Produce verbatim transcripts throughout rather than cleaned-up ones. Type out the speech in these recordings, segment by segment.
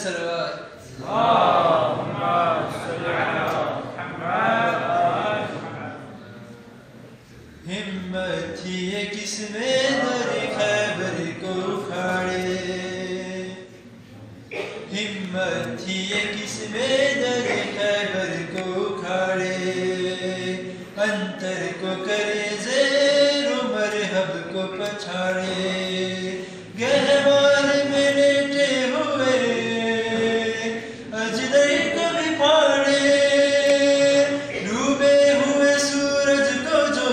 صلوات اللهم صل على محمد. ہمت یہ کس میں در خیبر کو کھاڑے، ہمت یہ کس میں در خیبر کو کھاڑے، انتر کو کرے زیر و مرحب کو پچھاڑے، گہوار میں لیٹے ہوئے اجدر کو بھی پھاڑے، ڈوبے ہوئے سورج کو جو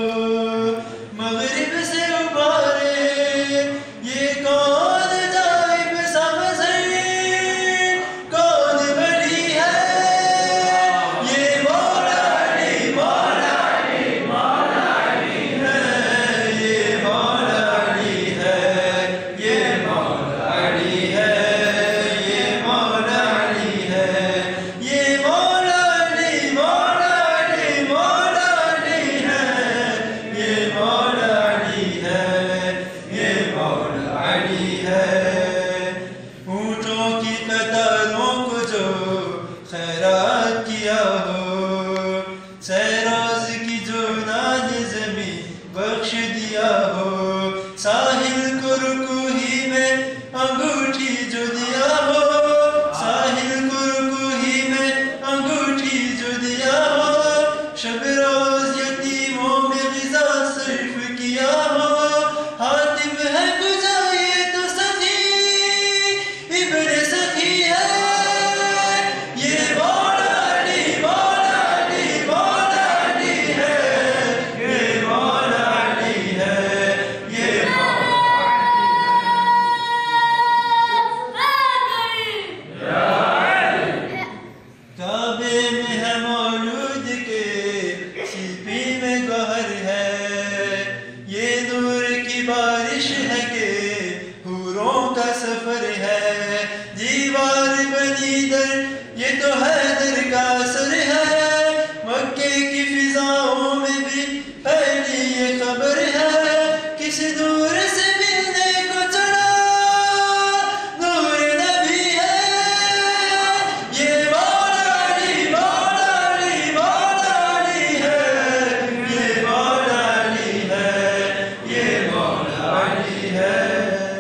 مغرب سے ابھارے، یہ کون جائب سمجھے کون بڑی ہے، یہ مولا علی مولا علی مولا علی ہے، یہ مولا علی ہے، یہ مولا علی ہے، یہ مولا علی ہے، یہ مولا علی مولا علی مولا علی ہے، یہ مولا علی ہے، یہ مولا علی ہے۔ اونٹوں کی قطاروں کو جو خیرات کیا ہو، سیراز کی جو نان زمین بخش دیا ہو، ساحل کو رکو ہی میں انگوٹھی جو دیا ہو، ساحل کو رکو ہی میں انگوٹھی جو دیا ہو، شب روز یتیموں میں غذا صرف کیا ہو، حاتم ہے بجائے تو سخی ابن سخی ہے، یہ مولا علی مولا علی مولا علی ہے، یہ مولا علی ہے، یہ کعبے میں ہے مولود کے سیپی میں گوہر ہے، یہ نور کی بارش ہے کہ حوروں کا سفر ہے، دیوار بنی در یہ تو حیدر کا اثر ہے، مکے کی فضاؤں میں بھی پھیلی یہ خبر ہے، کسی دور سے ملنے کو چڑھا نور نبی ہے، یہ مولا علی مولا علی مولا علی ہے، یہ مولا علی ہے، یہ مولا علی ہے۔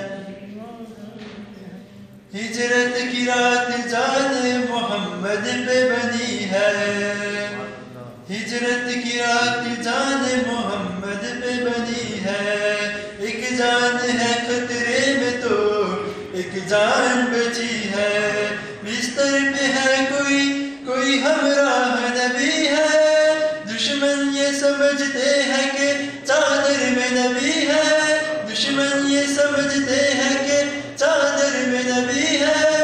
ہجرت کی رات جان محمد پہ بنی ہے، ہجرت کی رات جان محمد پہ بنی ہے، ایک جان ہے خطرے میں تو ایک جان بچی ہے، بستر پہ ہے کوئی کوئی ہمراہ نبی ہے، دشمن یہ سمجھتے ہیں کہ چادر میں نبی ہے، دشمن یہ سمجھتے ہیں کہ چادر میں نبی ہے،